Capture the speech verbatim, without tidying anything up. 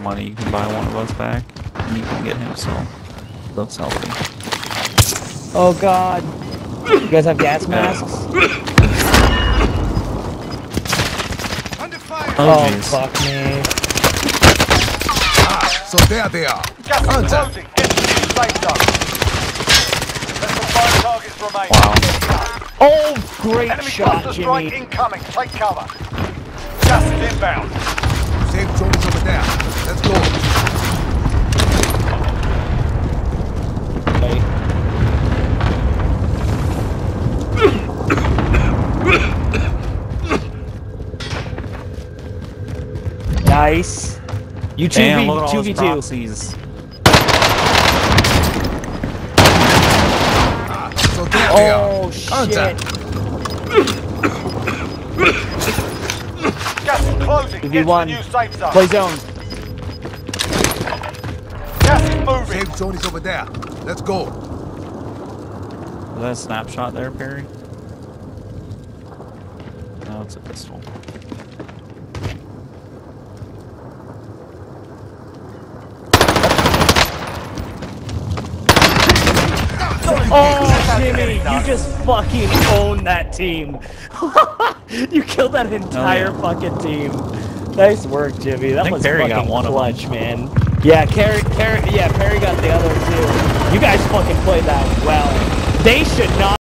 money, you can buy one of us back, and you can get him so looks healthy. Oh god. You guys have gas masks? Oh, oh geez. fuck me. Ah, so there they are. Gas is Contact. closing. Get to the new safe zone. Less than five targets remain. Wow. Oh, great Enemy shot, cluster strike Jimmy. incoming. Take cover. Gas is inbound. Safe zone is over there. Let's go. Okay. Nice. You two Damn, v look at all two v those two. proxies. Ah, so there they are. Oh shit. Contact. Gas is closing. two v Get to the one. new safe zone. Play zone. Gas is moving. Safe zone is over there. Let's go. Was that a snapshot there, Perry? No, it's a pistol. Oh, Jimmy, you just fucking owned that team. You killed that entire Oh, yeah. fucking team. Nice work, Jimmy. That I think was Perry fucking got one of them. clutch, man. Yeah, Perry, Perry, yeah, Perry got the other two. You guys fucking played that well. They should not.